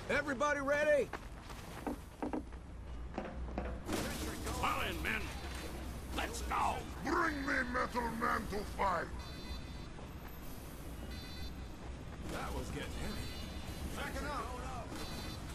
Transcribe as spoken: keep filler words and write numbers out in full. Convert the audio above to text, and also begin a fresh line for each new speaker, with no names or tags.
Everybody ready?
Fall in, men. Let's go.
Bring me Metal Man to fight!
That was getting heavy.
Backing up!